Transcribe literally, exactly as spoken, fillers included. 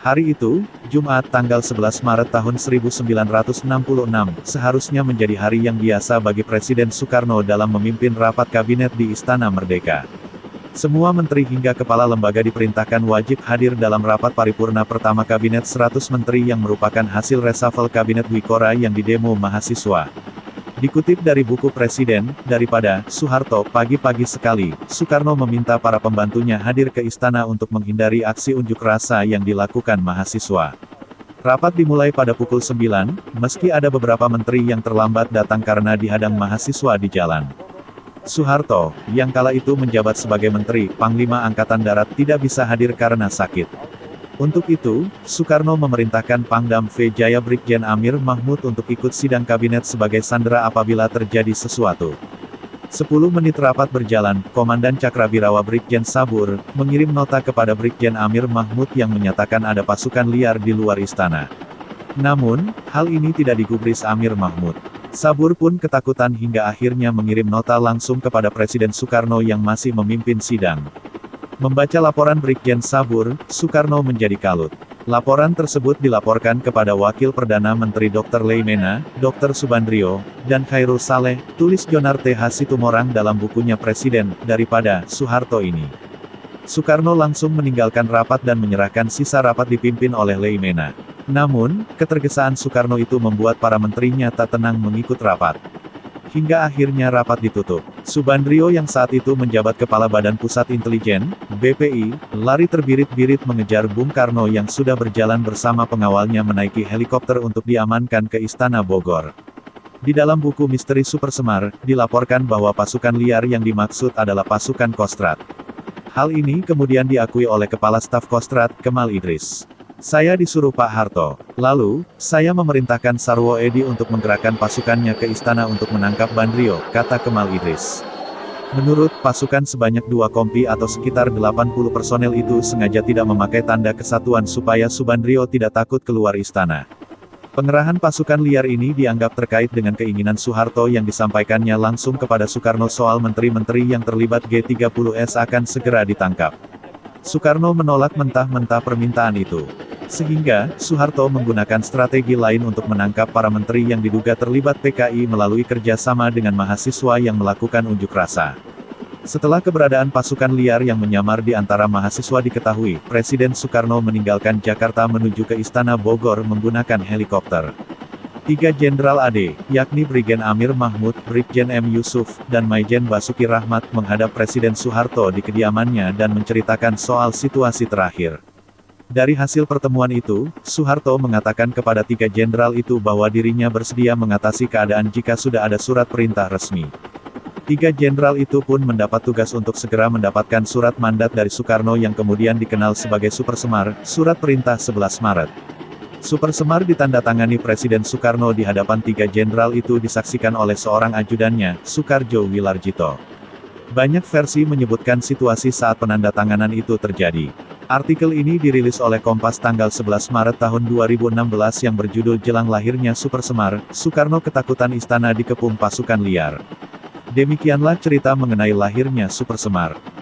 Hari itu, Jumat tanggal sebelas Maret tahun seribu sembilan ratus enam puluh enam, seharusnya menjadi hari yang biasa bagi Presiden Soekarno dalam memimpin rapat kabinet di Istana Merdeka. Semua menteri hingga kepala lembaga diperintahkan wajib hadir dalam rapat paripurna pertama kabinet seratus menteri yang merupakan hasil reshuffle kabinet Wikora yang didemo mahasiswa. Dikutip dari buku Presiden, daripada Soeharto, pagi-pagi sekali, Soekarno meminta para pembantunya hadir ke istana untuk menghindari aksi unjuk rasa yang dilakukan mahasiswa. Rapat dimulai pada pukul sembilan, meski ada beberapa menteri yang terlambat datang karena dihadang mahasiswa di jalan. Soeharto, yang kala itu menjabat sebagai Menteri Panglima Angkatan Darat, tidak bisa hadir karena sakit. Untuk itu, Soekarno memerintahkan Pangdam V Jaya Brigjen Amir Mahmud untuk ikut sidang kabinet sebagai sandera apabila terjadi sesuatu. Sepuluh menit rapat berjalan, Komandan Cakrawirawa Brigjen Sabur, mengirim nota kepada Brigjen Amir Mahmud yang menyatakan ada pasukan liar di luar istana. Namun, hal ini tidak digubris Amir Mahmud. Sabur pun ketakutan hingga akhirnya mengirim nota langsung kepada Presiden Soekarno yang masih memimpin sidang. Membaca laporan Brigjen Sabur, Soekarno menjadi kalut. Laporan tersebut dilaporkan kepada Wakil Perdana Menteri dokter Leimena, dokter Subandrio, dan Khairul Saleh, tulis Jonar T. Hasitumorang dalam bukunya Presiden, daripada Soeharto ini. Soekarno langsung meninggalkan rapat dan menyerahkan sisa rapat dipimpin oleh Leimena. Namun, ketergesaan Soekarno itu membuat para menterinya tak tenang mengikut rapat. Hingga akhirnya rapat ditutup. Subandrio yang saat itu menjabat Kepala Badan Pusat Intelijen, B P I, lari terbirit-birit mengejar Bung Karno yang sudah berjalan bersama pengawalnya menaiki helikopter untuk diamankan ke Istana Bogor. Di dalam buku Misteri Supersemar, dilaporkan bahwa pasukan liar yang dimaksud adalah pasukan Kostrad. Hal ini kemudian diakui oleh Kepala Staf Kostrad, Kemal Idris. Saya disuruh Pak Harto. Lalu, saya memerintahkan Sarwo Edi untuk menggerakkan pasukannya ke istana untuk menangkap Bandrio, kata Kemal Idris. Menurut pasukan sebanyak dua kompi atau sekitar delapan puluh personel itu sengaja tidak memakai tanda kesatuan supaya Subandrio tidak takut keluar istana. Pengerahan pasukan liar ini dianggap terkait dengan keinginan Soeharto yang disampaikannya langsung kepada Soekarno soal menteri-menteri yang terlibat G tiga puluh S akan segera ditangkap. Soekarno menolak mentah-mentah permintaan itu. Sehingga, Soeharto menggunakan strategi lain untuk menangkap para menteri yang diduga terlibat P K I melalui kerjasama dengan mahasiswa yang melakukan unjuk rasa. Setelah keberadaan pasukan liar yang menyamar di antara mahasiswa diketahui, Presiden Soekarno meninggalkan Jakarta menuju ke Istana Bogor menggunakan helikopter. Tiga Jenderal A D, yakni Brigjen Amir Mahmud, Brigjen M. Yusuf, dan Maijen Basuki Rahmat menghadap Presiden Soeharto di kediamannya dan menceritakan soal situasi terakhir. Dari hasil pertemuan itu, Soeharto mengatakan kepada tiga jenderal itu bahwa dirinya bersedia mengatasi keadaan jika sudah ada surat perintah resmi. Tiga jenderal itu pun mendapat tugas untuk segera mendapatkan surat mandat dari Soekarno yang kemudian dikenal sebagai Supersemar, Surat Perintah sebelas Maret. Supersemar ditandatangani Presiden Soekarno di hadapan tiga jenderal itu disaksikan oleh seorang ajudannya, Soekarjo Wilarjito. Banyak versi menyebutkan situasi saat penandatanganan itu terjadi. Artikel ini dirilis oleh Kompas tanggal sebelas Maret tahun dua ribu enam belas yang berjudul Jelang Lahirnya Supersemar, Soekarno Ketakutan Istana Dikepung Pasukan Liar. Demikianlah cerita mengenai lahirnya Supersemar.